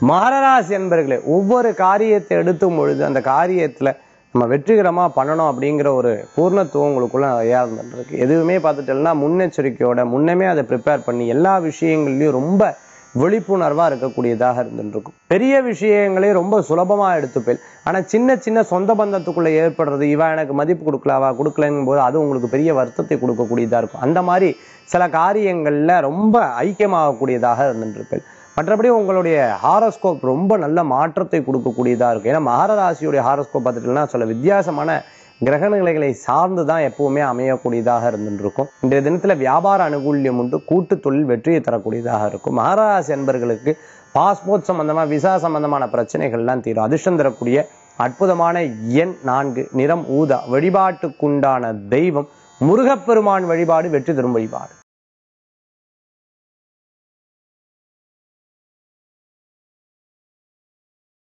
மகர ராசி என்பர்களே, ஒவ்வொரு காரியத்தை எடுத்தும் பொழுது அந்த காரியத்துல நம்ம வெற்றிகரமா பண்ணணும் அப்படிங்கிற ஒரு பூர்ணத்துவம் உங்களுக்குள்ள நிறையா இருந்துருக்கு. எதுவுமே பார்த்துட்டோம்னா முன்னெச்சரிக்கையோட முன்னமே அதை ப்ரிப்பேர் பண்ணி எல்லா விஷயங்கள்லையும் ரொம்ப விழிப்புணர்வா இருக்கக்கூடியதாக இருந்துருக்கும். பெரிய விஷயங்களே ரொம்ப சுலபமா எடுத்துப்பேன். ஆனா சின்ன சின்ன சொந்த பந்தத்துக்குள்ள ஏற்படுறது, இவா எனக்கு மதிப்பு கொடுக்கலாவா கொடுக்கலங்கும் போது அது உங்களுக்கு பெரிய வருத்தத்தை கொடுக்கக்கூடியதா இருக்கும். அந்த மாதிரி சில காரியங்கள்ல ரொம்ப ஐக்கியமாகக்கூடியதாக இருந்துருப்பேன். மற்றபடி உங்களுடைய ஹாரோஸ்கோப் ரொம்ப நல்ல மாற்றத்தை கொடுக்கக்கூடியதா இருக்கும். ஏன்னா மகர ராசியுடைய ஹாரோஸ்கோப் பார்த்துட்டீங்கன்னா சில வித்தியாசமான கிரக நிலைகளை சார்ந்து தான் எப்பவுமே அமையக்கூடியதாக இருந்துருக்கும். இன்றைய தினத்துல வியாபார அனுகூல்யம் உண்டு, கூட்டு தொழில் வெற்றியை தரக்கூடியதாக இருக்கும். மகர ராசி என்பர்களுக்கு பாஸ்போர்ட் சம்பந்தமா விசா சம்பந்தமான பிரச்சனைகள்லாம் தீரும். அதிர்ஷ்டம் தரக்கூடிய அற்புதமான எண் 4, நிறம் ஊதா. வழிபாட்டுக்குண்டான தெய்வம் முருகப்பெருமான் வழிபாடு வெற்றி தரும் வழிபாடு.